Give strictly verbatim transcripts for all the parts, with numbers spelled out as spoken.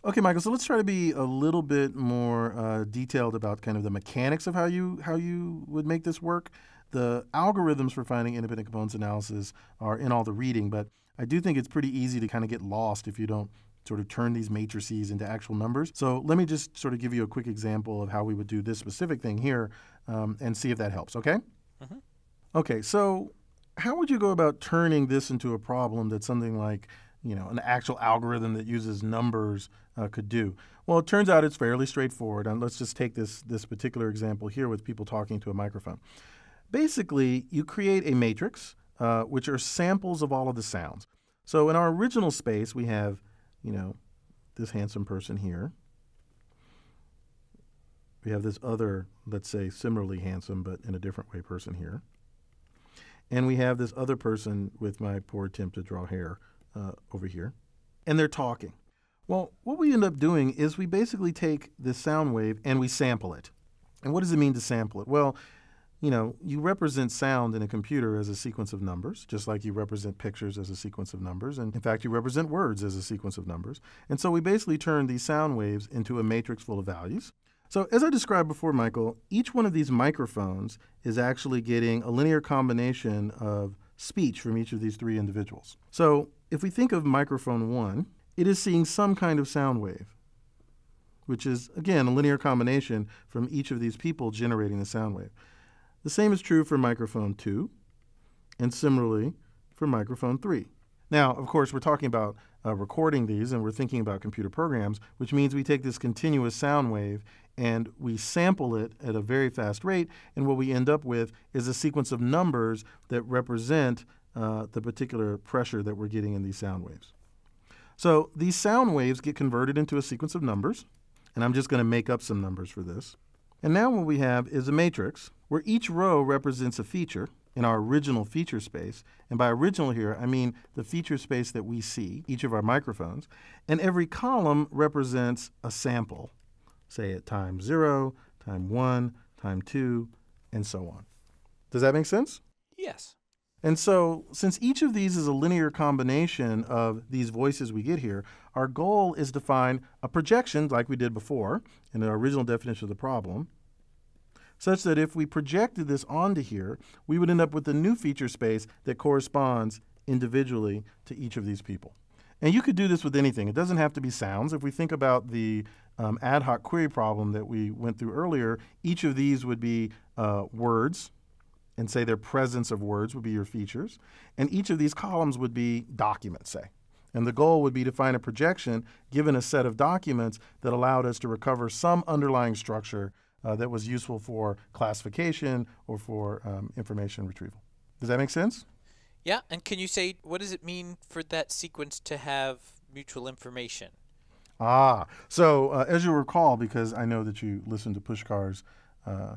Okay, Michael, so let's try to be a little bit more uh, detailed about kind of the mechanics of how you how you would make this work. The algorithms for finding independent components analysis are in all the reading, but I do think it's pretty easy to kind of get lost if you don't sort of turn these matrices into actual numbers. So let me just sort of give you a quick example of how we would do this specific thing here um, and see if that helps, okay? Mm-hmm. Okay, so how would you go about turning this into a problem that's something like, you know, an actual algorithm that uses numbers uh, could do? Well, it turns out it's fairly straightforward, and let's just take this, this particular example here with people talking to a microphone. Basically, you create a matrix, uh, which are samples of all of the sounds. So in our original space, we have, you know, this handsome person here. We have this other, let's say, similarly handsome, but in a different way person here. And we have this other person with my poor attempt to draw hair uh, over here. And they're talking. Well, what we end up doing is we basically take this sound wave and we sample it. And what does it mean to sample it? Well, you know, you represent sound in a computer as a sequence of numbers, just like you represent pictures as a sequence of numbers. And in fact, you represent words as a sequence of numbers. And so we basically turn these sound waves into a matrix full of values. So as I described before, Michael, each one of these microphones is actually getting a linear combination of speech from each of these three individuals. So if we think of microphone one, it is seeing some kind of sound wave, which is, again, a linear combination from each of these people generating the sound wave. The same is true for microphone two, and similarly for microphone three. Now, of course, we're talking about uh, recording these, and we're thinking about computer programs, which means we take this continuous sound wave and we sample it at a very fast rate, and what we end up with is a sequence of numbers that represent uh, the particular pressure that we're getting in these sound waves. So these sound waves get converted into a sequence of numbers, and I'm just going to make up some numbers for this. And now what we have is a matrix where each row represents a feature in our original feature space. And by original here, I mean the feature space that we see, each of our microphones. And every column represents a sample, say at time zero, time one, time two, and so on. Does that make sense? Yes. And so since each of these is a linear combination of these voices we get here, our goal is to find a projection, like we did before in the original definition of the problem, such that if we projected this onto here, we would end up with a new feature space that corresponds individually to each of these people. And you could do this with anything. It doesn't have to be sounds. If we think about the um, ad hoc query problem that we went through earlier, each of these would be uh, words, and say their presence of words would be your features. And each of these columns would be documents, say. And the goal would be to find a projection given a set of documents that allowed us to recover some underlying structure uh, that was useful for classification or for um, information retrieval. Does that make sense? Yeah, and can you say, what does it mean for that sequence to have mutual information? Ah, so uh, as you recall, because I know that you listened to Pushkar's uh,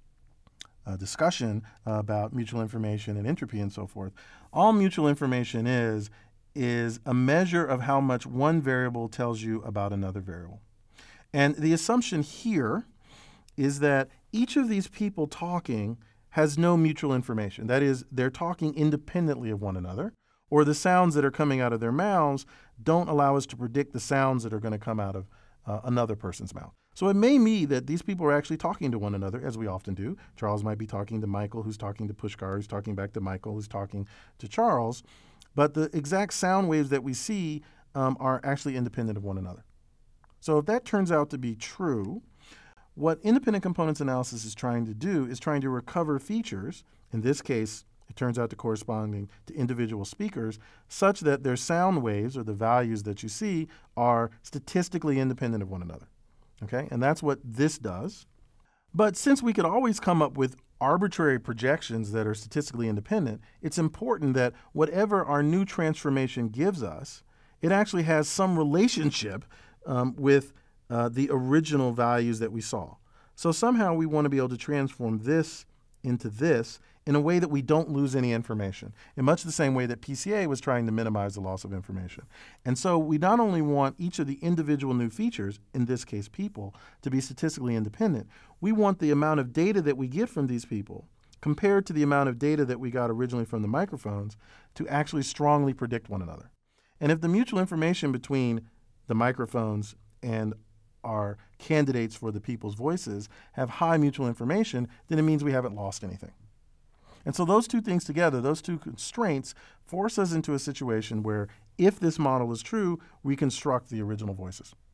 Uh, discussion uh, about mutual information and entropy and so forth. All mutual information is, is a measure of how much one variable tells you about another variable. And the assumption here is that each of these people talking has no mutual information. That is, they're talking independently of one another, or the sounds that are coming out of their mouths don't allow us to predict the sounds that are going to come out of uh, another person's mouth. So it may mean that these people are actually talking to one another, as we often do. Charles might be talking to Michael, who's talking to Pushkar, who's talking back to Michael, who's talking to Charles. But the exact sound waves that we see um, are actually independent of one another. So if that turns out to be true, what independent components analysis is trying to do is trying to recover features, in this case, it turns out to corresponding to individual speakers, such that their sound waves, or the values that you see, are statistically independent of one another. Okay, and that's what this does. But since we could always come up with arbitrary projections that are statistically independent, it's important that whatever our new transformation gives us, it actually has some relationship um, with uh, the original values that we saw. So somehow we want to be able to transform this into this in a way that we don't lose any information, in much the same way that P C A was trying to minimize the loss of information. And so we not only want each of the individual new features, in this case people, to be statistically independent, we want the amount of data that we get from these people compared to the amount of data that we got originally from the microphones to actually strongly predict one another. And if the mutual information between the microphones and our candidates for the people's voices have high mutual information, then it means we haven't lost anything. And so those two things together, those two constraints, force us into a situation where if this model is true, we construct the original voices.